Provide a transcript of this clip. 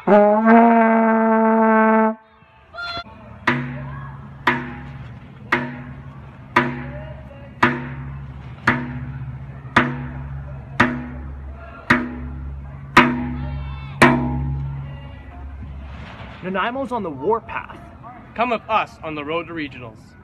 Nanaimo's on the warpath. Come with us on the road to regionals.